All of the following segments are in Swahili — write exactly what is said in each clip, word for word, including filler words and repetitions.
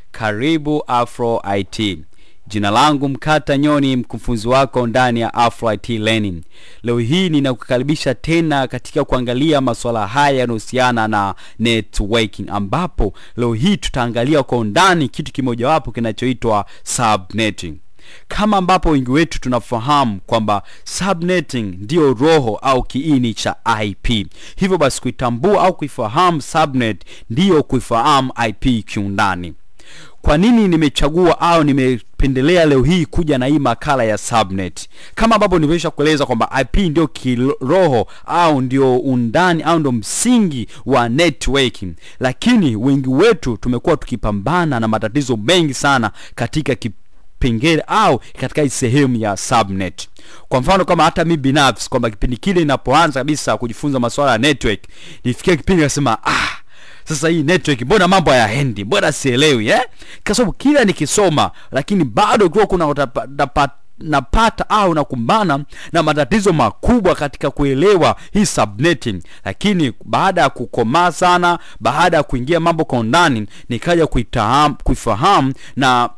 Karibu Afro I T. Jina langu Mkata Nyoni, mkufunzi wako ndani ya Afro I T Learning. Leo hii ninakukaribisha tena katika kuangalia masuala haya yanayohusiana na networking, ambapo leo hii tutaangalia kwa undani kitu kimoja wapo kinachoitwa subnetting. Kama ambapo wengi wetu tunafahamu kwamba subnetting ndio roho au kiini cha I P. Hivyo basi kuitambua au kuifahamu subnet ndio kuifahamu I P kiundani. Kwa nini nimechagua au nimependelea leo hii kuja na hii makala ya subnet? Kama ambapo nimesha kueleza kwamba I P ndio kiroho au ndio undani au ndio msingi wa networking, lakini wengi wetu tumekuwa tukipambana na matatizo mengi sana katika kipengele au katika hii sehemu ya subnet. Kwa mfano kama hata mimi binafsi kwamba kipindi kile ninapoanza kabisa kujifunza masuala ya network, nifikia kipindi nasema ah sasa hii network mbona mambo hayaendi, mbona sielewi eh? Kwa sababu kila nikisoma lakini bado kwa kuna utapata napata au nakumbana na matatizo makubwa katika kuelewa hii subnetting. Lakini baada ya kukomaa sana, baada ya kuingia mambo kwa ndani, nikaja kuitahamu kuifahamu na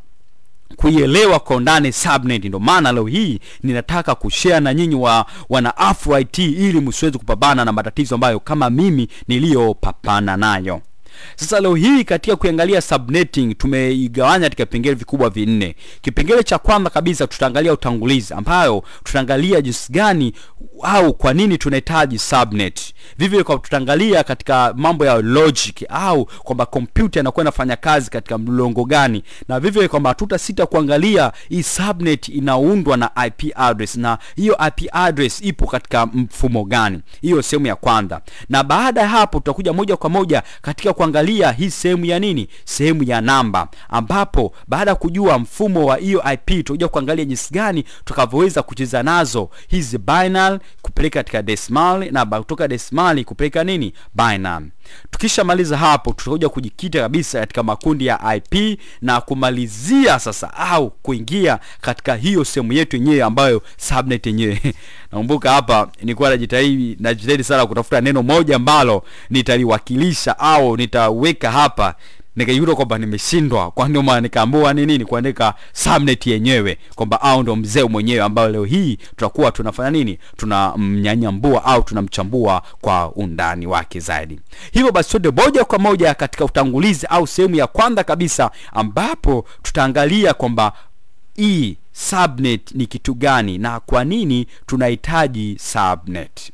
kuielewa kwa ndani subnet. Ndio maana leo hii ninataka kushare na nyinyi wa wana Afro I T ili msiweze kupambana na matatizo ambayo kama mimi niliyopambana nayo. Sasa leo hii katika kuangalia subnetting tumeigawanya katika vipengele vikubwa vinne. Kipengele cha kwanza kabisa tutaangalia utangulizi, ambayo tutaangalia jinsi gani au kwa nini tunahitaji subnet. Vivyo kwa tutaangalia katika mambo ya logic au kwamba computer inakuwa inafanya kazi katika mlolongo gani, na vivyo kwamba tutasita kuangalia hii subnet inaundwa na I P address na hiyo I P address ipo katika mfumo gani. Hiyo sehemu ya kwanza. Na baada ya hapo tutakuja moja kwa moja katika kuangalia hii sehemu ya nini? Sehemu ya namba, ambapo baada ya kujua mfumo wa hiyo I P tutakuja kuangalia jinsi gani tutakavyoweza kucheza nazo hizi binary kupeleka katika decimal na kutoka decimal kupeleka nini? Binary. Tukishamaliza hapo tutakuja kujikita kabisa katika makundi ya I P na kumalizia sasa au kuingia katika hiyo sehemu yetu yenyewe ambayo subnet yenyewe. Nakumbuka hapa nilikuwa najitahidi najitahidi sana kutafuta neno moja ambalo nitaliwakilisha au nitaweka hapa, nikajikuta kwamba nimeshindwa. Kwa ndio maana nikaamua nini ni kuandika subnet yenyewe kwamba au ndo mzee mwenyewe ambao leo hii tutakuwa tunafanya nini? Tunamnyanyambua au tunamchambua kwa undani wake zaidi. Hivyo basi twende moja kwa moja katika utangulizi au sehemu ya kwanza kabisa, ambapo tutaangalia kwamba hii subnet ni kitu gani na kwa nini tunahitaji subnet.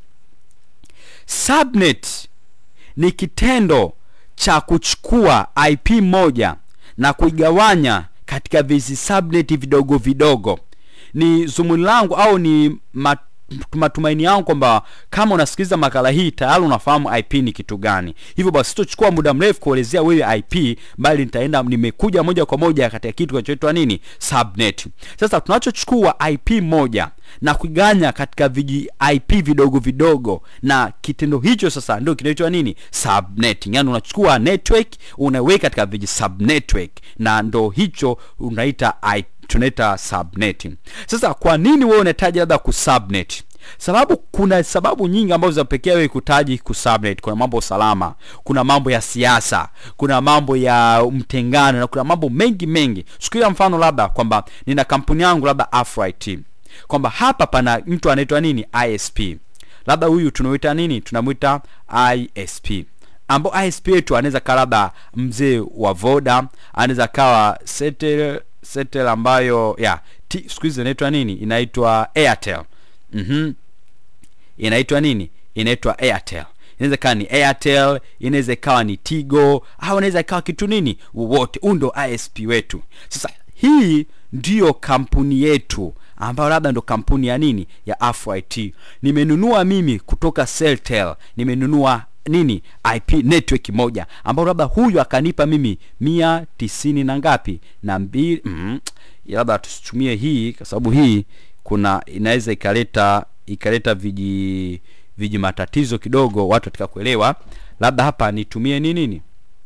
Subnet ni kitendo cha kuchukua I P moja na kuigawanya katika visi subnet vidogo vidogo. Ni zumuni langu au ni mat matumaini yangu kwamba kama unasikiliza makala hii tayari unafahamu I P ni kitu gani. Hivyo basi sitochukua muda mrefu kuelezea wewe I P, bali nitaenda nimekuja moja kwa moja katika kitu kinachoitwa nini? Subnet. Sasa tunachochukua I P moja na kuiganya katika viji I P vidogo vidogo, na kitendo hicho sasa ndio kinaitwa nini? Subnetting. Yaani unachukua network unaweka katika viji subnetwork, na ndio hicho unaita I P, tunaita subnetting. Sasa kwa nini wewe unahitaji labda kusubnet? Sababu kuna sababu nyingi ambazo zinapelekea wewe kuhitaji kusubnet. Kuna mambo salama, kuna mambo ya siasa, kuna mambo ya mtengano na kuna mambo mengi mengi. Chukulia mfano labda kwamba nina kampuni yangu labda Afro I T. Kwamba hapa pana mtu anaitwa nini? I S P. Labda huyu tunamuita nini? Tunamuita I S P. Ambo I S P yetu anaweza kawa labda mzee wa Voda, anaweza kawa settle settle ambayo ya siku hizi inaitwa nini? Inaitwa Airtel. Mhm. Inaitwa nini? Inaitwa Airtel. Inaweza kawa ni Airtel, inaweza kawa ni Tigo, au inaweza kawa kitu nini wote. Undo I S P wetu. Sasa hii ndio kampuni yetu ambayo labda ndo kampuni ya nini? Ya Afro I T. Nimenunua mimi kutoka Celtel, nimenunua nini? I P network moja ambao labda huyu akanipa mimi mia tisini na ngapi? Na mbili. Mm, labda tusitumie hii kwa sababu hii kuna inaweza ikaleta ikaleta viji viji matatizo kidogo watu katika kuelewa. Labda hapa nitumie nini nini?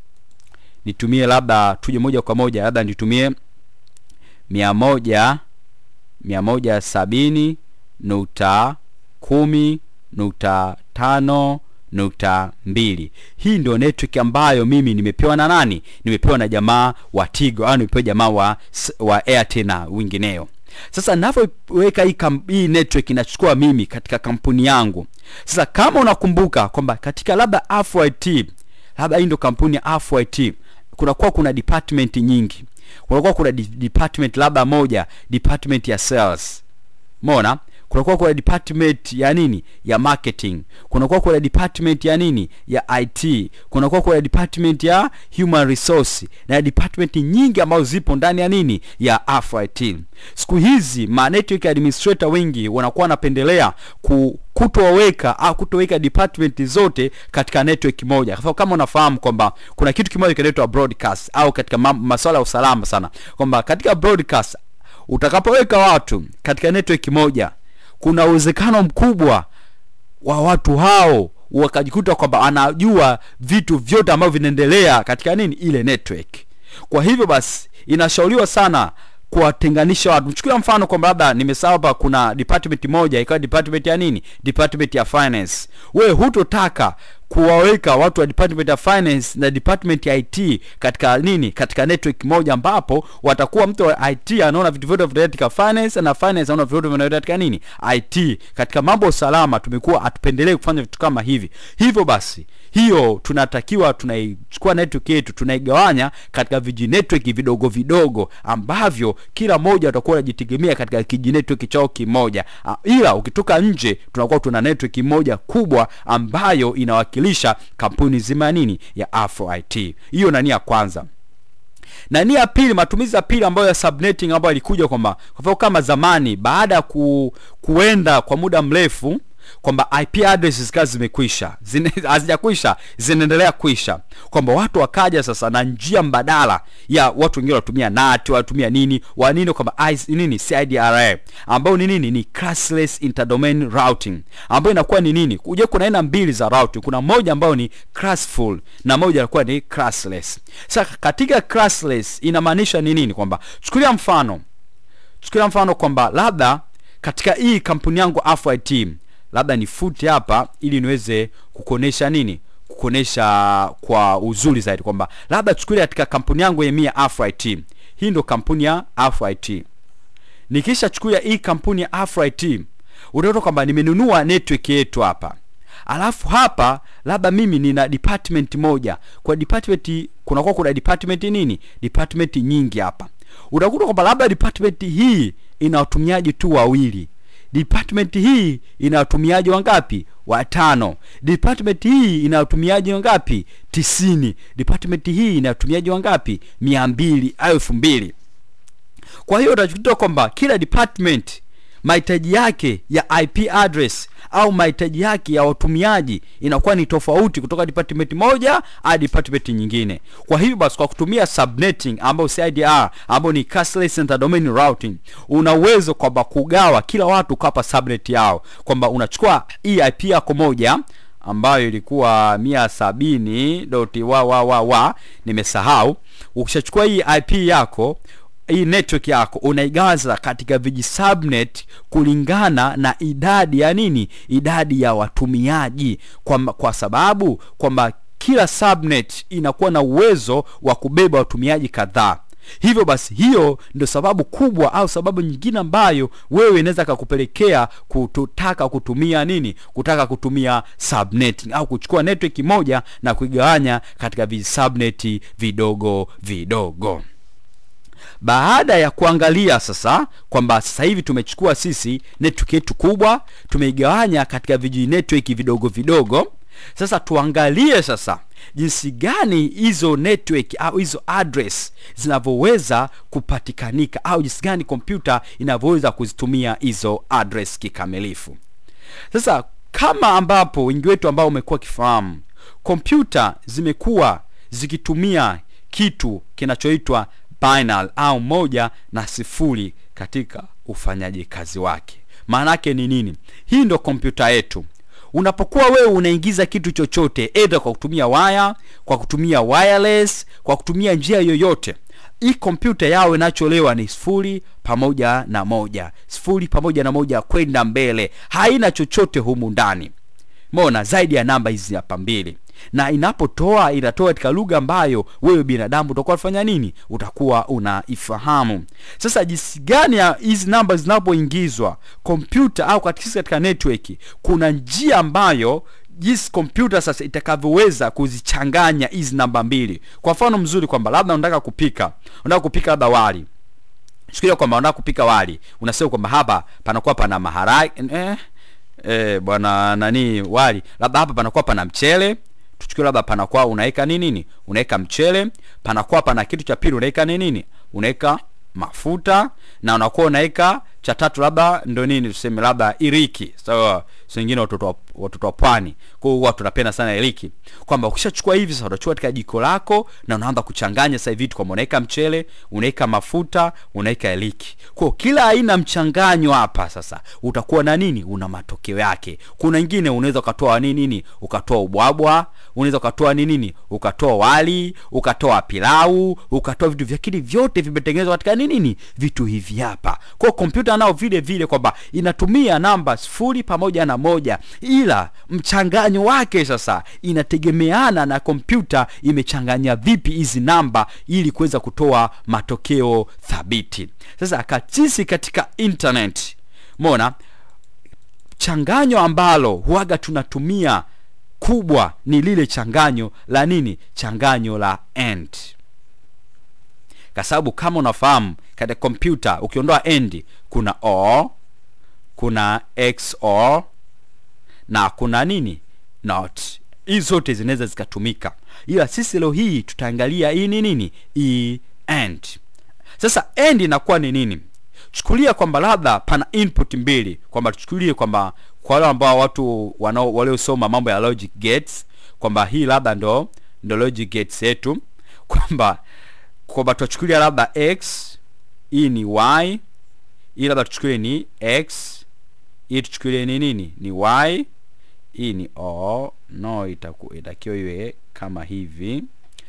Nitumie labda tuje moja kwa moja, labda nitumie mia moja mia moja sabini nukta kumi nukta tano nukta mbili. Hii ndio network ambayo mimi nimepewa na nani? Nimepewa na jamaa wa Tigo au nimepewa jamaa wa, wa Airtel na wengineo. Sasa ninapoweka hii, hii network inachukua mimi katika kampuni yangu. Sasa kama unakumbuka kwamba katika labda Afro I T, labda hii ndio kampuni ya Afro I T, kuna kwa kuna department nyingi. Kunakuwa kuna department labda moja, department ya sales. Umeona? Kunakuwa kuna department ya nini? Ya marketing. Kunakuwa kuna department ya nini? Ya I T. Kunakuwa kuna department ya human resource. Na department nyingi ambazo zipo ndani ya nini? Ya Afro I T. Siku hizi ma network administrator wengi wanakuwa wanapendelea ku kutoweka au kutoweka department zote katika network moja. Kwa kama unafahamu kwamba kuna kitu kimoja kinaitwa broadcast au katika masuala ya usalama sana, kwamba katika broadcast utakapoweka watu katika network moja, kuna uwezekano mkubwa wa watu hao wakajikuta kwamba anajua vitu vyote ambavyo vinaendelea katika nini? Ile network. Kwa hivyo basi inashauriwa sana kuwatenganisha watu. Mchukulia mfano kwamba labda nimesahau hapa kuna department moja ikawa department ya nini? Department ya finance. Wewe hutotaka kuwaweka watu wa department ya finance na department ya I T katika nini? Katika network moja ambapo watakuwa mtu wa I T anaona vitu vyote vya katika finance na finance anaona vitu vyote vya katika nini? I T. Katika mambo ya usalama tumekuwa atupendelee kufanya vitu kama hivi. Hivyo basi hiyo tunatakiwa tunaichukua network yetu tunaigawanya katika viji network vidogo vidogo ambavyo kila moja atakuwa anajitegemea katika kiji network chao kimoja. Ila ukitoka nje tunakuwa tuna network moja kubwa ambayo inawakilisha kampuni zima nini? Ya Afro I T. Hiyo nani ya kwanza. Na nia pili, matumizi ya pili ambayo ya subnetting ambayo ilikuja kwamba kwa sababu kama zamani baada ya ku, kuenda kwa muda mrefu kwamba I P addresses kazi zimekwisha, hazijakwisha, zinaendelea kuisha, kwamba watu wakaja sasa na njia mbadala ya watu wengine watumia N A T, watumia nini wa nini kwamba nini C I D R A ambao ni nini? Ni classless interdomain routing, ambao inakuwa ni nini? Kuje kuna aina mbili za routing, kuna moja ambao ni classful na moja inakuwa ni classless. Sasa katika classless inamaanisha ni nini? Kwamba chukulia mfano chukulia mfano kwamba labda katika hii kampuni yangu Afro I T, labda nifute hapa ili niweze kukonesha nini? Kukonesha kwa uzuri zaidi kwamba labda chukulia katika kampuni yangu ya mia Afro I T. Hii ndo kampuni ya Afro I T. Nikisha chukulia hii kampuni ya Afro I T, utaona kwamba nimenunua network yetu hapa. Alafu hapa labda mimi nina department moja. Kwa department kuna kwa kuna department nini? Department nyingi hapa. Utakuta kwamba labda department hii ina watumiaji tu wawili. Department hii ina watumiaji wangapi? Watano. Department hii ina watumiaji wangapi? tisini. Department hii ina watumiaji wangapi? mia mbili au elfu mbili. Kwa hiyo utakuta kwamba kila department mahitaji yake ya I P address au mahitaji yake ya watumiaji inakuwa ni tofauti kutoka department moja hadi department nyingine. Kwa hivyo basi kwa kutumia subnetting ambao C I D R ambao ni classless interdomain routing, una uwezo kwamba kugawa kila watu kwa subnet yao, kwamba unachukua hii I P yako moja ambayo ilikuwa mia sabini dot wa wa wa wa nimesahau. Ukishachukua hii I P yako, hii network yako, unaigaza katika viji subnet kulingana na idadi ya nini? Idadi ya watumiaji, kwa, kwa sababu kwamba kila subnet inakuwa na uwezo wa kubeba watumiaji kadhaa. Hivyo basi hiyo ndio sababu kubwa au sababu nyingine ambayo wewe inaweza kukupelekea kutaka kutumia nini? Kutaka kutumia subnetting au kuchukua network moja na kuigawanya katika viji subnet vidogo vidogo. Baada ya kuangalia sasa kwamba sasa hivi tumechukua sisi network yetu kubwa tumeigawanya katika viji network vidogo vidogo, sasa tuangalie sasa jinsi gani hizo network au hizo address zinavyoweza kupatikanika au jinsi gani kompyuta inavyoweza kuzitumia hizo address kikamilifu. Sasa kama ambapo wengi wetu ambao umekuwa kifahamu, kompyuta zimekuwa zikitumia kitu kinachoitwa binary au moja na sifuri katika ufanyaji kazi wake. Maana yake ni nini? Hii ndo kompyuta yetu. Unapokuwa wewe unaingiza kitu chochote, either kwa kutumia wire, kwa kutumia wireless, kwa kutumia njia yoyote, hii kompyuta yao inacholewa ni sifuri pamoja na moja, sifuri pamoja na moja kwenda mbele, haina chochote humu ndani. Umeona, zaidi ya namba hizi hapa mbili. Na inapotoa inatoa katika lugha ambayo wewe binadamu utakuwa unafanya nini? Utakuwa unaifahamu. Sasa jinsi gani hizi namba zinapoingizwa kompyuta au katika katika network, kuna njia ambayo jinsi kompyuta sasa itakavyoweza kuzichanganya hizi namba mbili. Kwa mfano mzuri kwamba labda unataka kupika, unataka kupika labda wali. Sikia kwamba unataka kupika wali, unasema kwamba hapa panakuwa pana maharage eh eh bwana nani wali, labda hapa panakuwa pana mchele. Tuchukue labda panakuwa unaweka nini nini? Unaweka mchele, panakuwa pana kitu cha pili unaweka nini nini? Unaweka mafuta, na unakuwa unaweka cha tatu labda ndo nini tuseme labda iriki. Sawa, so, wengine watoto watoto wa pwani. Kwa hiyo watu tunapenda sana iriki. Kwamba ukishachukua hivi sasa utachukua katika jiko lako na unaanza kuchanganya sasa vitu, kwamba unaweka mchele, unaweka mafuta, unaweka iriki. Kwa kila aina mchanganyo hapa sasa utakuwa na nini? Una matokeo yake. Kuna nyingine unaweza ukatoa nini nini? Ukatoa ubwabwa, unaweza ukatoa nini nini? Ukatoa wali, ukatoa pilau, ukatoa vitu vya kile vyote vimetengenezwa katika nini nini? Vitu hivi hapa. Kwa kompyuta nao vile vile kwamba inatumia namba sifuri pamoja na moja, ila mchanganyo wake sasa inategemeana na kompyuta imechanganya vipi hizi namba ili kuweza kutoa matokeo thabiti. Sasa katisi katika internet, umeona changanyo ambalo huaga tunatumia kubwa ni lile changanyo la nini? Changanyo la AND. Kwa sababu kama unafahamu katika kompyuta ukiondoa AND kuna O, kuna X O R na kuna nini? Not. Hizo zote zinaweza zikatumika. Ila sisi leo hii tutaangalia hii nini nini? E AND. Sasa AND inakuwa ni nini? Chukulia kwamba labda pana input mbili, kwamba tuchukulie kwamba kwa wale ambao watu wanao waliosoma mambo ya logic gates, kwamba hii labda ndo ndo logic gates yetu, kwamba kwamba tuchukulia labda x, hii ni y, hii labda tuchukulie ni x, hii tuchukulie ni nini? Ni y, hii ni o, no itakuwa itakiwa iwe kama hivi.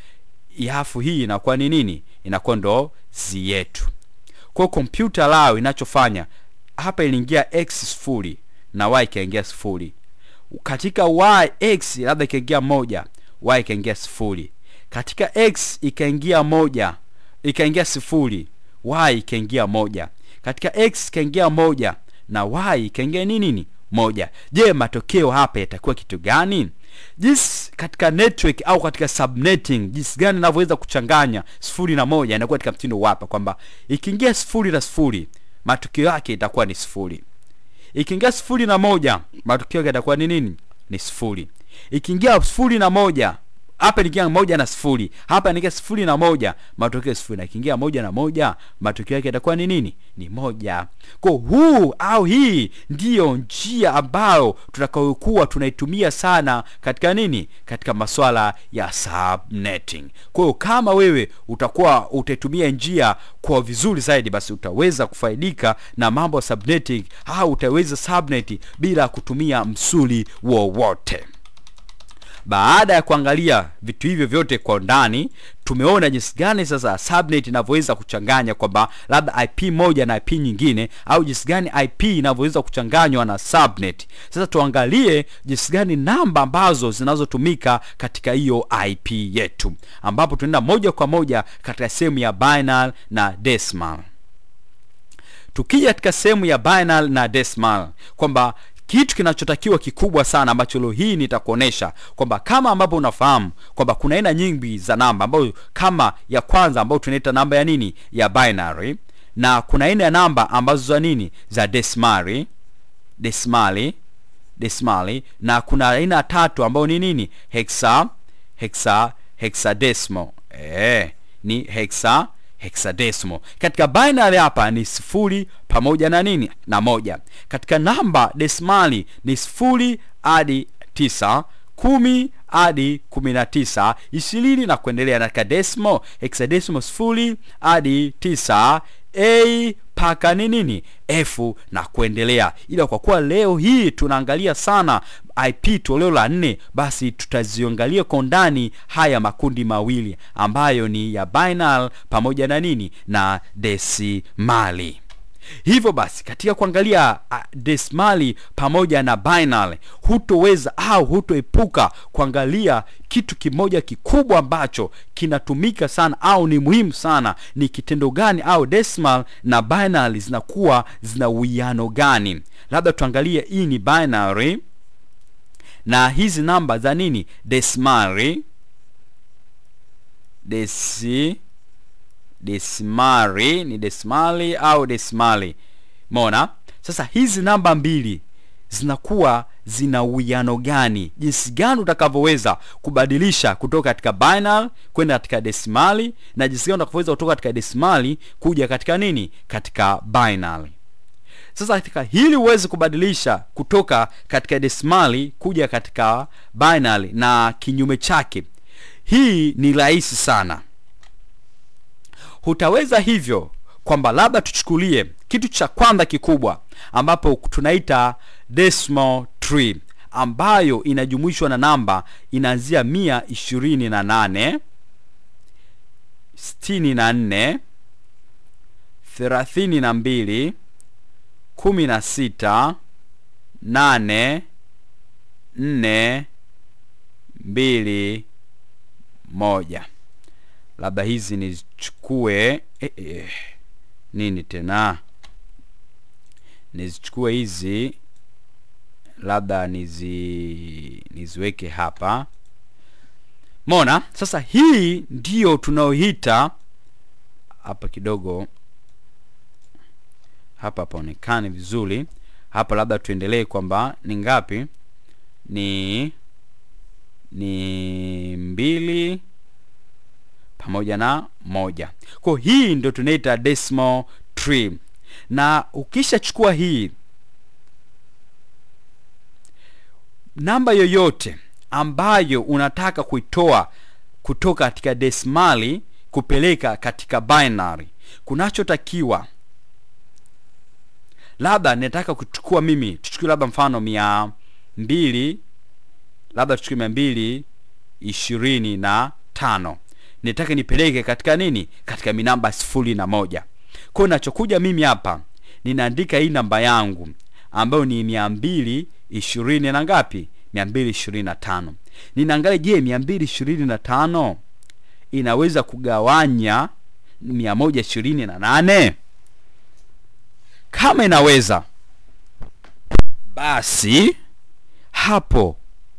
Yafu hii inakuwa ni nini? Inakuwa ndo z yetu. Kwa kompyuta lao inachofanya hapa iliingia x sifuri na y ikaingia sifuri. Katika y x labda ikaingia moja, y ikaingia sifuri. Katika x ikaingia moja, ikaingia sifuri, y ikaingia moja. Katika x ikaingia moja na y ikaingia nini nini? Moja. Je, matokeo hapa yatakuwa kitu gani? Jinsi katika network au katika subnetting, jinsi gani ninavyoweza kuchanganya sifuri na moja inakuwa katika mtindo hapa, kwamba ikiingia sifuri na sifuri matokeo yake itakuwa ni sifuri. Ikiingia sifuri na moja matokeo yake itakuwa ni nini? Ni sifuri. Ikiingia sifuri na moja, hapa nikiingia moja na sifuri, hapa nikiingia sifuri na moja, matokeo sifuri. Na ikiingia moja na moja, matokeo yake itakuwa ni nini? Ni moja. Kwa huu au hii ndiyo njia ambayo tutakayokuwa tunaitumia sana katika nini? Katika masuala ya subnetting. Kwa hiyo kama wewe utakuwa utaitumia njia kwa vizuri zaidi, basi utaweza kufaidika na mambo ya subnetting, au utaweza subnet bila kutumia msuli wowote. Baada ya kuangalia vitu hivyo vyote kwa ndani, tumeona jinsi gani sasa subnet inavyoweza kuchanganya kwamba labda I P moja na I P nyingine, au jinsi gani I P inavyoweza kuchanganywa na subnet. Sasa tuangalie jinsi gani namba ambazo zinazotumika katika hiyo I P yetu, ambapo tunaenda moja kwa moja katika sehemu ya binary na decimal. Tukija katika sehemu ya binary na decimal, kwamba kitu kinachotakiwa kikubwa sana ambacho leo hii nitakuonesha kwamba kama ambapo unafahamu kwamba kuna aina nyingi za namba, ambayo kama ya kwanza ambayo tunaita namba ya nini? Ya binary, na kuna aina ya namba ambazo za nini? Za decimali, decimali, decimali, na kuna aina ya tatu ambayo ni nini? Hexa, hexa, hexadecimal. Eh, ni hexa hexadecimal. Katika binary hapa ni sifuri pamoja na nini? Na moja. Katika namba decimali ni sifuri hadi tisa, kumi hadi kumi na tisa, ishirini na kuendelea. Na katika decimal, hexadecimal sifuri hadi tisa, A paka ni nini? F na kuendelea. Ila kwa kuwa leo hii tunaangalia sana I P toleo la nne, basi tutaziangalia kwa ndani haya makundi mawili ambayo ni ya binary pamoja na nini? Na desimali. Hivyo basi katika kuangalia uh, desimali pamoja na binary, hutoweza au hutoepuka kuangalia kitu kimoja kikubwa ambacho kinatumika sana au ni muhimu sana. Ni kitendo gani au decimal na binary zinakuwa zina uwiano gani? Labda tuangalie hii ni binary na hizi namba za nini? Desimali. Desi desimali ni desimali au desimali. Umeona? Sasa hizi namba mbili zinakuwa zina uwiano gani? Jinsi gani utakavyoweza kubadilisha kutoka katika binary kwenda katika desimali, na jinsi gani utakavyoweza kutoka katika desimali kuja katika nini? Katika binary. Sasa katika hili uweze kubadilisha kutoka katika desimali kuja katika binary na kinyume chake, hii ni rahisi sana. Hutaweza hivyo kwamba labda tuchukulie kitu cha kwanza kikubwa ambapo tunaita decimal tree, ambayo inajumuishwa na namba inaanzia mia ishirini na nane, sitini na nne, thelathini na mbili, kumi na sita, nane, nne, mbili, moja. Labda hizi nizichukue eh, eh, nini tena nizichukue hizi, labda nizi niziweke hapa. Mona, sasa hii ndio tunaoita hapa kidogo hapa paonekane vizuri hapa. Labda tuendelee kwamba ni ngapi? Ni ni mbili pamoja na moja. Kwa hii ndio tunaita decimal tree. Na ukishachukua hii namba yoyote ambayo unataka kuitoa kutoka katika desimali kupeleka katika binary, kunachotakiwa, labda nataka kuchukua mimi, tuchukue labda mfano mia mbili, labda tuchukue mia mbili ishirini na tano, nitaka nipeleke katika nini? Katika minamba sifuri na moja. Kwa ninachokuja mimi hapa, ninaandika hii namba yangu ambayo ni mia mbili ishirini na ngapi? mia mbili ishirini na tano. Ninaangalia, je, mia mbili ishirini na tano inaweza kugawanya mia moja ishirini na nane? Kama inaweza, basi hapo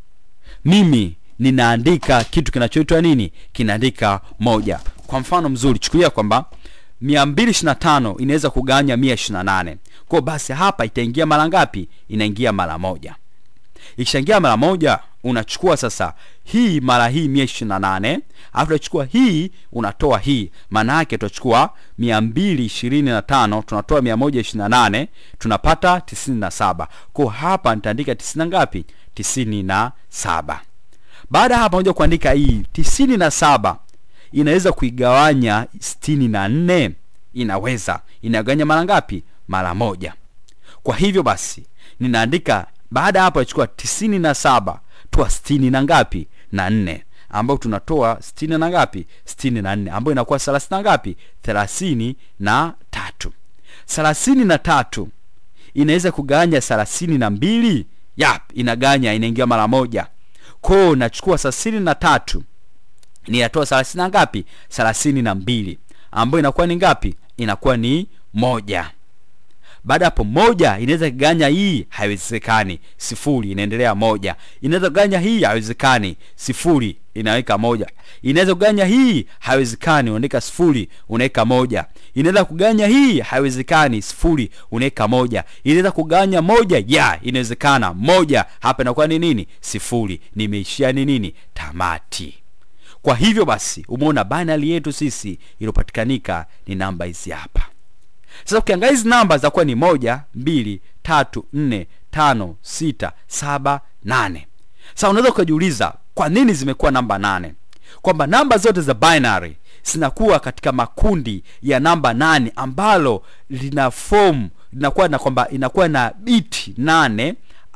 mimi ninaandika kitu kinachoitwa nini? Kinaandika moja. Kwa mfano mzuri, chukulia kwamba mia mbili ishirini na tano inaweza kugawanya mia ishirini na nane. Kwa basi hapa itaingia mara ngapi? Inaingia mara moja. Ikishaingia mara moja, unachukua sasa hii mara hii mia ishirini na nane, alafu unachukua hii unatoa hii. Maana yake tutachukua mia mbili ishirini na tano tunatoa mia moja ishirini na nane, tunapata tisini na saba. Kwa hapa nitaandika tisini ngapi? tisini na saba. Baada hapa moja kuandika hii tisini na saba inaweza kuigawanya sitini na nne. Inaweza. Inagawanya mara ngapi? Mara moja. Kwa hivyo basi ninaandika, baada hapo nachukua tisini na saba toa sitini na ngapi? Na nne, ambao tunatoa sitini na ngapi? sitini na nne, ambao inakuwa thelathini na ngapi? thelathini na tatu. thelathini na tatu inaweza kugawanya thelathini na mbili? Yap, inaganya, inaingia mara moja. Kwa nachukua thelathini na tatu ninatoa thelathini na ngapi? thelathini na mbili, ambayo inakuwa ni ngapi? Inakuwa ni moja. Baada hapo moja inaweza kuganya hii, haiwezekani, sifuri, inaendelea moja. Inaweza kuganya hii, haiwezekani, sifuri, inaweka moja. Inaweza kuganya hii, haiwezekani, unaweka sifuri, unaweka moja. Inaweza kuganya hii, haiwezekani, sifuri, unaweka moja. Inaweza kuganya moja, ya, inawezekana, moja. Hapa inakuwa ni nini? Sifuri. Nimeishia ni nini? Tamati. Kwa hivyo basi umeona binary yetu sisi iliyopatikanika ni namba hizi hapa. Sasa ukiangalia hizi namba za kuwa ni moja, mbili, tatu, nne, tano, sita, saba, nane. Sasa unaweza kujiuliza kwa nini zimekuwa namba nane? Kwamba namba zote za binary zinakuwa katika makundi ya namba nane, ambalo lina form linakuwa na kwamba inakuwa na biti nane,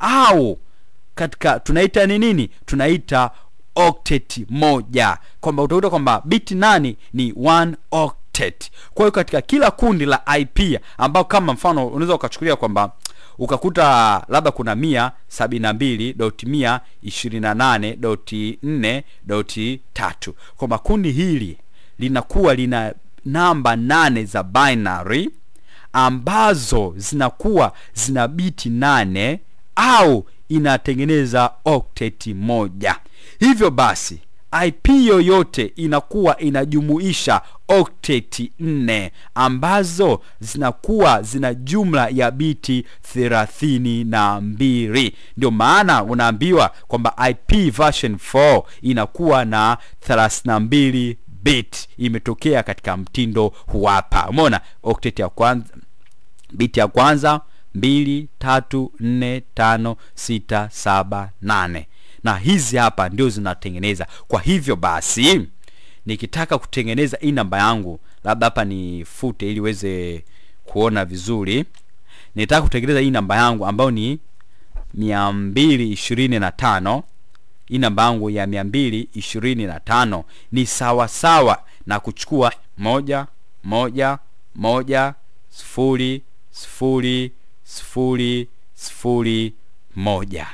au katika tunaita ni nini? Tunaita octet moja. Kwamba utakuta kwamba biti nane ni one octet. octet. Kwa hiyo katika kila kundi la I P ambao kama mfano unaweza ukachukulia kwamba ukakuta labda kuna mia sabini na mbili dot mia ishirini na nane dot nne dot tatu. Kwa makundi hili linakuwa lina namba nane za binary ambazo zinakuwa zina biti nane au inatengeneza octet moja. Hivyo basi I P yoyote inakuwa inajumuisha octet nne ambazo zinakuwa zina jumla ya biti thelathini na mbili. Ndio maana unaambiwa kwamba I P version four inakuwa na thelathini na mbili bit. Imetokea katika mtindo huu hapa. Umeona octet ya kwanza, biti ya kwanza, mbili, tatu, nne, tano, sita, saba, nane. Na hizi hapa ndio zinatengeneza. Kwa hivyo basi nikitaka kutengeneza hii namba yangu, labda hapa nifute ili uweze kuona vizuri. Nitaka kutengeneza hii namba yangu ambayo ni mia mbili ishirini na tano. Hii namba yangu ya mia mbili ishirini na tano ni sawa sawa na kuchukua moja moja moja sifuri sifuri sifuri sifuri moja.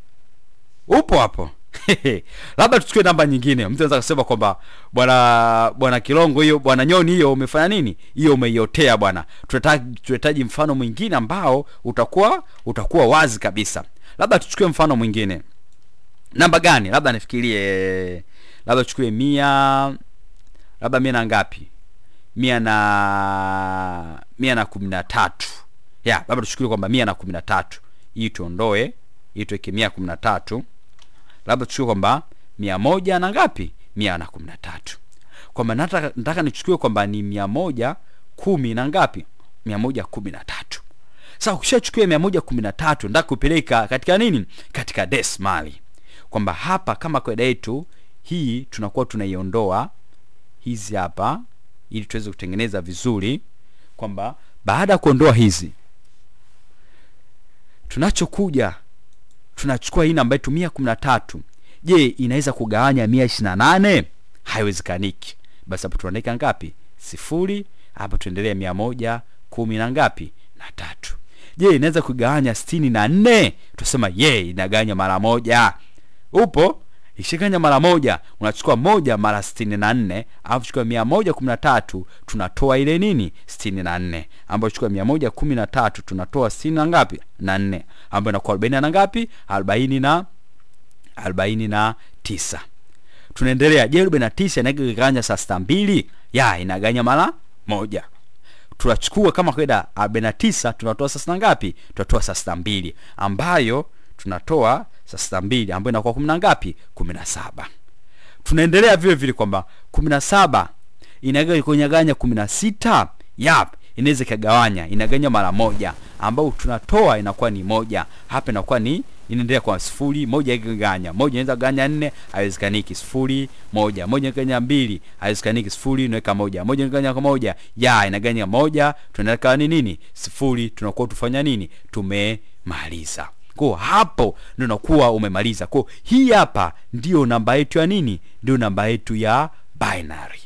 Upo hapo? Labda tuchukue namba nyingine. Mtu anaweza kusema kwamba bwana bwana Kilongo, hiyo bwana Nyoni, hiyo umefanya nini? Hiyo umeiotea bwana. Tunahitaji tunahitaji mfano mwingine ambao utakuwa utakuwa wazi kabisa. Labda tuchukue mfano mwingine. Namba gani? Labda nifikirie. Labda tuchukue mia, labda mia na ngapi? Mia na mia na kumi na tatu. Ya, labda tuchukue kwamba mia na kumi na tatu. Hii tuondoe, hii tuweke mia kumi na tatu. Labda tuchukue kwamba mia moja na ngapi? mia na kumi na tatu. Kwamba nataka nataka nichukue kwamba ni mia moja kumi na ngapi? mia moja kumi na tatu. Sasa ukishachukua mia moja kumi na tatu nataka kupeleka katika nini? Katika desimali. Kwamba hapa kama kawaida yetu hii tunakuwa tunaiondoa hizi hapa ili tuweze kutengeneza vizuri. Kwamba baada ya kuondoa hizi tunachokuja tunachukua hii namba yetu mia kumi na tatu. Je, inaweza kugawanya mia ishirini na nane? Haiwezekaniki. Basi hapo tunaandika ngapi? Sifuri. Hapa tuendelea mia moja kumi na ngapi? Na tatu. Je, inaweza kugawanya sitini na nne? Tusema ye, inagawanya mara moja. Upo? Ikishaganya mara moja, unachukua moja mara sitini na nne, alafu chukua mia moja kumi na tatu, tunatoa ile nini? sitini na nne. Ambapo chukua mia moja kumi na tatu, tunatoa sitini na ngapi? Na nne. Ambapo inakuwa arobaini na ngapi? arobaini na arobaini na tisa. Tunaendelea. Je, arobaini na tisa inagawanya saa sita mbili? Ya, inagawanya mara moja. Tunachukua kama kawaida arobaini na tisa, tunatoa saa sita ngapi? Tunatoa saa sita mbili, ambayo tunatoa saa sita mbili ambayo inakuwa kumi na ngapi? kumi na saba. Tunaendelea vile vile kwamba kumi na saba inagawanya kumi na sita. Yap, inaweza kugawanya, inagawanya mara moja, ambao tunatoa inakuwa ni moja. Hapa inakuwa ni inaendelea kwa sifuri, moja ikigawanya. Moja inaweza kugawanya nne, haiwezekaniki. Sifuri, moja. Moja ikigawanya mbili, haiwezekaniki. Sifuri, inaweka moja. Moja ikigawanya kwa moja, ya inagawanya moja, tunaelekea ni nini? Sifuri. Tunakuwa tufanya nini? Tumemaliza. Kwa hapo ndio unakuwa umemaliza. Kwa hii hapa ndio namba yetu ya nini? Ndio namba yetu ya binary.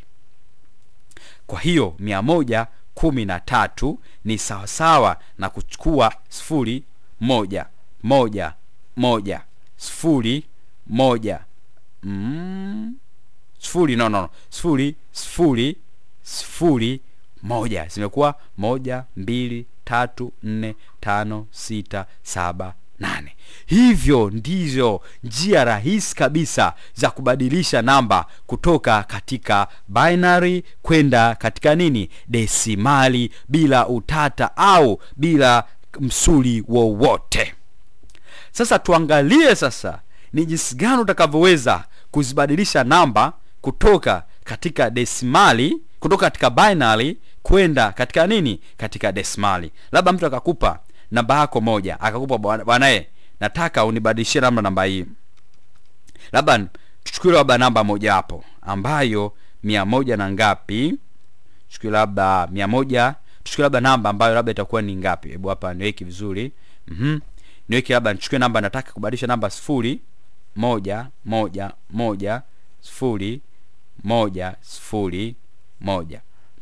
Kwa hiyo mia moja kumi na tatu ni sawa sawa na kuchukua sifuri moja moja moja sifuri moja mm, sifuri no no no sifuri sifuri sifuri moja. Zimekuwa moja mbili tatu nne tano sita saba nane. Hivyo ndizo njia rahisi kabisa za kubadilisha namba kutoka katika binary kwenda katika nini? Desimali, bila utata au bila msuli wowote. Sasa tuangalie sasa ni jinsi gani utakavyoweza kuzibadilisha namba kutoka katika desimali, kutoka katika binary kwenda katika nini? Katika desimali. Labda mtu akakupa namba yako moja, akakupa bwana eh, nataka unibadilishie namba namba hii. Labda tuchukue labda namba moja hapo ambayo mia moja na ngapi? Tuchukue labda mia moja, tuchukue labda namba ambayo labda itakuwa ni ngapi? Hebu hapa niweke vizuri. Mhm. Niweke labda nichukue namba, nataka kubadilisha namba sifuri moja moja moja sifuri moja sifuri moja.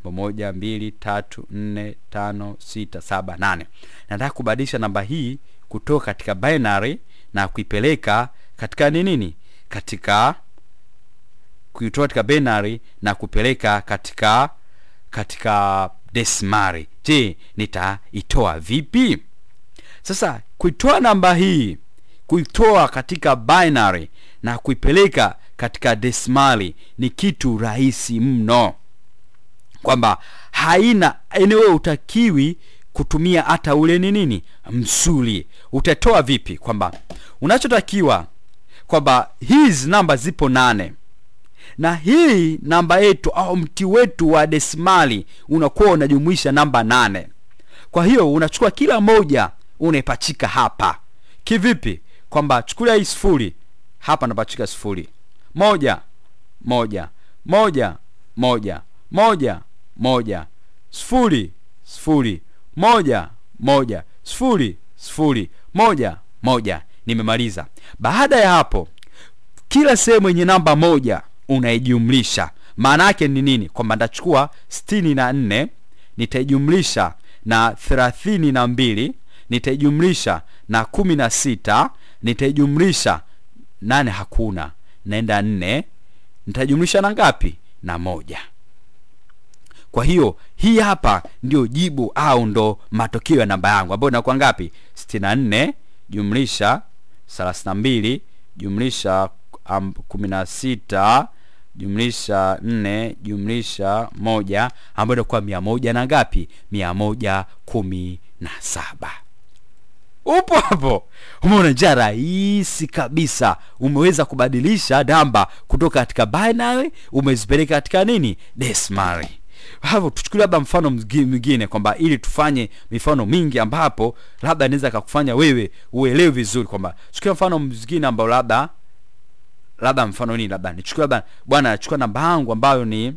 moja mbili tatu nne tano sita saba nane. Nataka kubadilisha namba hii kutoka katika binary na kuipeleka katika nini? Katika kuitoa katika binary na kupeleka katika katika desimali. Je, nitaitoa vipi? Sasa kuitoa namba hii, kuitoa katika binary na kuipeleka katika desimali ni kitu rahisi mno, kwamba haina eneo utakiwi kutumia hata ule ni nini msuli. Utatoa vipi? Kwamba unachotakiwa kwamba hizi namba zipo nane, na hii namba yetu au mti wetu wa desimali unakuwa unajumuisha namba nane. Kwa hiyo unachukua kila moja unaipachika hapa. Kivipi? Kwamba chukulia hii sifuri hapa, napachika sifuri, moja moja moja moja moja moja, sifuri sifuri moja moja, sifuri sifuri moja moja. Nimemaliza. Baada ya hapo, kila sehemu yenye namba moja unaijumlisha. Maana yake ni nini? Kwamba nitachukua sitini na nne nitaijumlisha na thelathini na mbili, nitaijumlisha na kumi na sita, nitaijumlisha nane, hakuna, naenda nne, nitajumlisha na ngapi? Na moja. Kwa hiyo hii hapa ndio jibu au ndo matokeo ya namba yangu, ambayo inakuwa ngapi? sitini na nne jumlisha thelathini na mbili jumlisha um, kumi na sita jumlisha nne jumlisha moja, ambayo inakuwa mia moja na ngapi? mia moja kumi na saba. Upo hapo? Umeona njia rahisi kabisa, umeweza kubadilisha namba kutoka katika binary umezipeleka katika nini? Desimali. Hapo tuchukulie labda mfano mwingine, kwamba ili tufanye mifano mingi ambapo labda inaweza kukufanya wewe uelewe vizuri, kwamba chukua mfano mwingine ambao labda labda mfano nini, labda nichukue labda bwana achukua namba yangu ambayo ni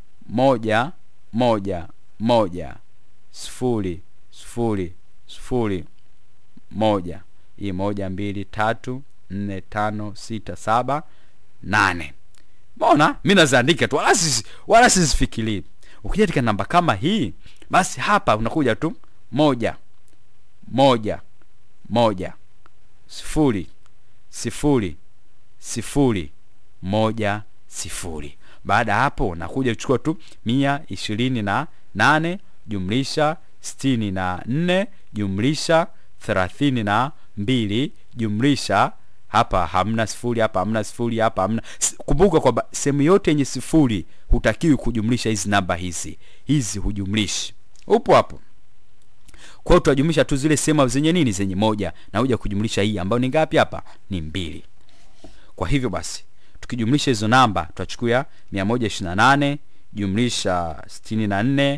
moja moja moja sifuri sifuri sifuri moja. Hii moja mbili tatu nne tano sita saba nane. Mbona mimi naziandika tu, wala sisi wala sisifikiri. Ukija katika namba kama hii, basi hapa unakuja tu moja moja moja sifuri sifuri sifuri moja sifuri. Baada hapo unakuja kuchukua tu mia ishirini na nane jumlisha sitini na nne jumlisha thelathini na mbili jumlisha, hapa hamna sifuri, hapa hamna sifuri, hapa hamna. Kumbuka kwamba sehemu yote yenye sifuri hutakiwi kujumlisha hizi namba hizi. Hizi hujumlishi. Upo hapo? Kwa hiyo tutajumlisha tu zile sehemu zenye nini? Zenye moja, na huja kujumlisha hii ambayo ni ngapi hapa? Ni mbili. Kwa hivyo basi tukijumlisha hizo namba tutachukua mia moja ishirini na nane jumlisha sitini na nne,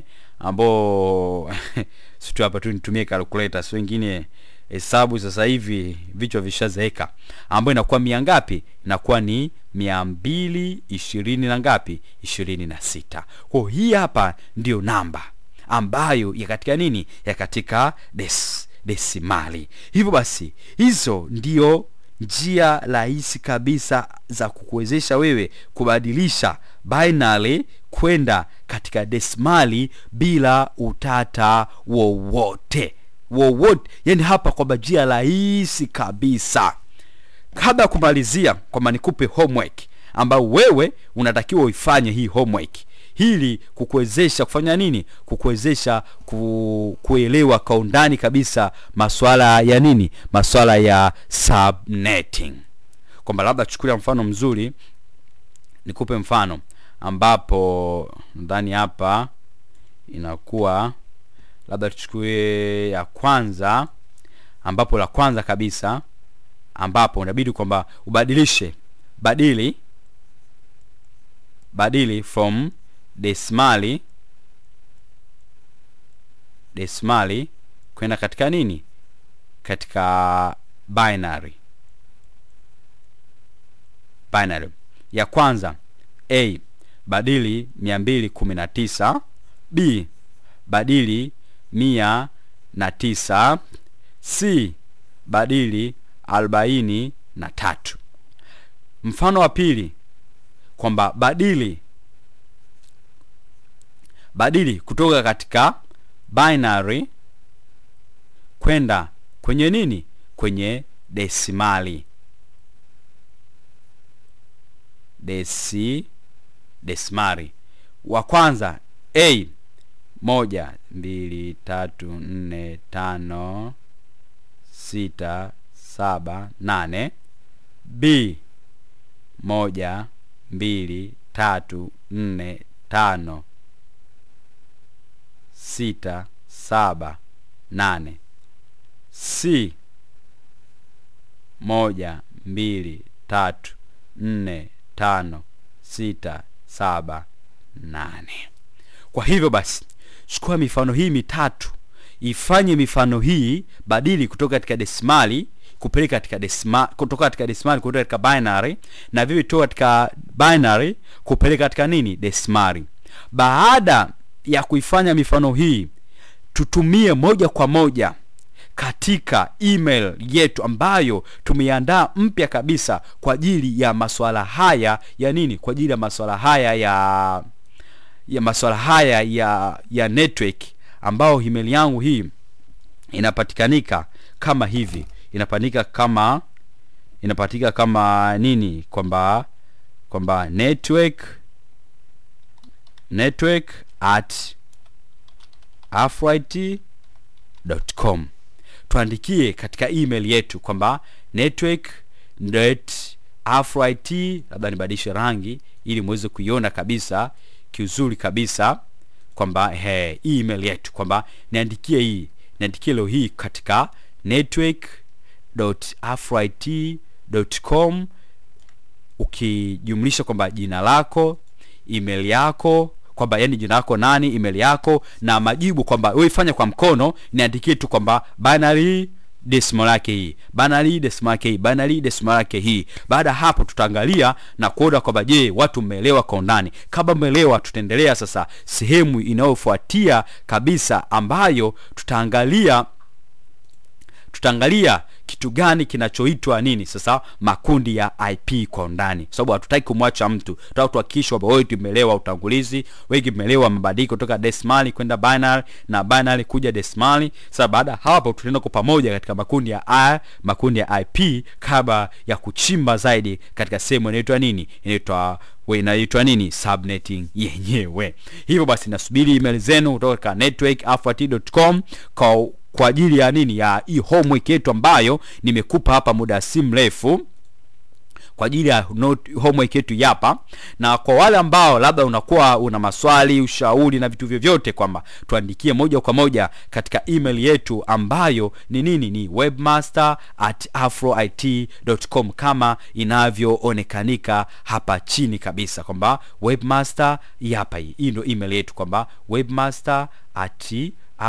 ambao sisi hapa tu nitumie calculator, sio wengine hesabu sasa hivi vichwa vishazeeka, ambayo inakuwa mia ngapi? Inakuwa ni mia mbili ishirini na ngapi? ishirini na sita. Kwa hii hapa ndio namba ambayo ya katika nini? Ya katika des, desimali. Hivyo basi hizo ndio njia rahisi kabisa za kukuwezesha wewe kubadilisha binary kwenda katika desimali bila utata wowote wowote. Yani hapa kwa njia rahisi kabisa. Kabla ya kumalizia, kwamba nikupe homework ambayo wewe unatakiwa uifanye hii homework, hili kukuwezesha kufanya nini? Kukuwezesha ku, kuelewa kwa undani kabisa masuala ya nini? Masuala ya subnetting. Kwamba labda chukulia mfano mzuri, nikupe mfano ambapo ndani hapa inakuwa labda tuchukue ya kwanza, ambapo la kwanza kabisa ambapo unabidi kwamba ubadilishe badili badili from desimali desimali kwenda katika nini? Katika binary. Binary ya kwanza, A badili mia mbili kumi na tisa, B badili mia na tisa, C badili arobaini na tatu. Mfano wa pili, kwamba badili badili kutoka katika binary kwenda kwenye nini, kwenye desimali. Desi desimali. Wa kwanza A moja mbili tatu nne tano sita saba nane. B moja mbili tatu nne tano sita saba nane. C moja mbili tatu nne tano sita saba nane. Kwa hivyo basi chukua mifano hii mitatu, ifanye mifano hii badili kutoka katika desimali kupeleka katika desimali, kutoka katika desimali kutoka katika binary, na vivyo kutoka katika binary kupeleka katika nini, desimali. Baada ya kuifanya mifano hii, tutumie moja kwa moja katika email yetu ambayo tumeandaa mpya kabisa kwa ajili ya masuala haya ya nini, kwa ajili ya masuala haya ya ya masuala haya ya ya network, ambao email yangu hii inapatikanika kama hivi, inapatika kama inapatika kama nini, kwamba kwamba network network at afrit dot com. Tuandikie katika email yetu kwamba network dot afrit, labda nibadilishe rangi ili muweze kuiona kabisa kiuzuri kabisa, kwamba he email yetu kwamba niandikie hii niandikie leo hii katika network dot afrit dot com, ukijumlisha kwamba jina lako, email yako, kwamba yani jina lako nani, email yako, na majibu kwamba wewe fanya kwa mkono, niandikie tu kwamba binary decimal yake hii, binary decimal yake hii, binary decimal yake hii. Baada hapo tutaangalia na kuona kwamba je, watu mmeelewa kwa undani. Kama mmeelewa, tutaendelea sasa sehemu inayofuatia kabisa, ambayo tutaangalia tutaangalia kitu gani kinachoitwa nini sasa makundi ya I P kwa undani, sababu hatutaki kumwacha mtu. Tunataka tuhakikishe kwamba wewe umeelewa utangulizi, wewe umeelewa mabadiliko kutoka desimali kwenda binary na binary kuja desimali. Sasa baada hapo tutaenda kwa pamoja katika makundi ya I, makundi ya I P, kabla ya kuchimba zaidi katika sehemu inaitwa nini, inaitwa we inaitwa nini, subnetting yenyewe. Hivyo basi nasubiri email zenu kutoka kwa network afrit dot com kwa kwa ajili ya nini, ya hii homework yetu ambayo nimekupa hapa muda si mrefu, kwa ajili ya homework yetu hapa. Na kwa wale ambao labda unakuwa una maswali, ushauri na vitu vyovyote, kwamba tuandikie moja kwa moja katika email yetu ambayo ni nini, ni webmaster at afrit dot com, kama inavyoonekanika hapa chini kabisa, kwamba webmaster hapa, hii ndio email yetu, kwamba webmaster at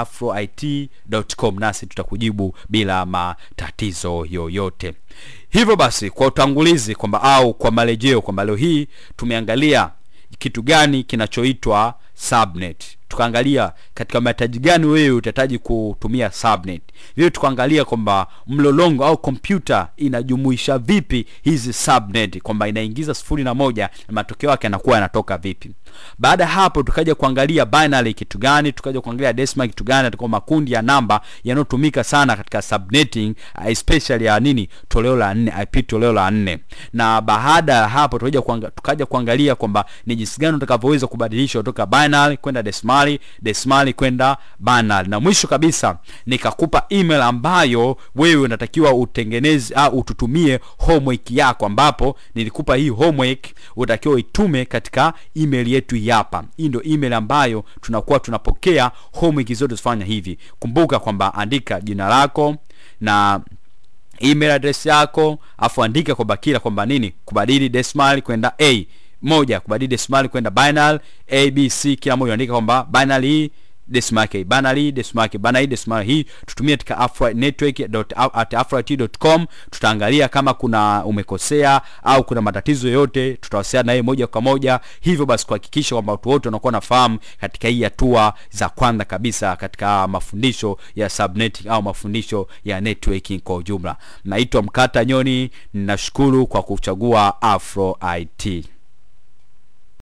afrit dot com, nasi tutakujibu bila matatizo yoyote. Hivyo basi kwa utangulizi kwamba au kwa marejeo kwamba leo hii tumeangalia kitu gani kinachoitwa subnet, tukaangalia katika mahitaji gani wewe utahitaji kutumia subnet. Vile tukaangalia kwamba mlolongo au kompyuta inajumuisha vipi hizi subnet, kwamba inaingiza sifuri na moja na matokeo yake yanakuwa yanatoka vipi. Baada hapo tukaja kuangalia binary kitu gani, tukaja kuangalia decimal kitu gani, atakuwa makundi ya namba yanotumika sana katika subnetting, especially ya nini, toleo la nne, I P toleo la nne. Na baada hapo tukaja kuangalia, tukaja kuangalia kwamba ni jinsi gani utakavyoweza kubadilisha kutoka binary kwenda decimal, decimal kwenda binary. Na mwisho kabisa nikakupa email ambayo wewe unatakiwa utengeneze au ututumie homework yako, ambapo nilikupa hii homework utakiwa itume katika email yetu hapa. Hii ndio email ambayo tunakuwa tunapokea homework zote tufanya hivi. Kumbuka kwamba andika jina lako na email address yako, afu andika kwa bakila kwamba nini, kubadili decimal kwenda A moja, kubadili decimal kwenda binary A B C, kila moja andika kwamba binary hii decimal yake, binary decimal yake, binary decimal hii. Tutumie katika afrit network dot at afrit dot com. Tutaangalia kama kuna umekosea au kuna matatizo yote, tutawasiliana naye moja kwa moja. Hivyo basi kuhakikisha kwamba watu wote wanakuwa nafahamu katika hii hatua za kwanza kabisa katika mafundisho ya subnetting au mafundisho ya networking kwa ujumla. Naitwa Mkata Nyoni, ninashukuru kwa kuchagua Afro I T.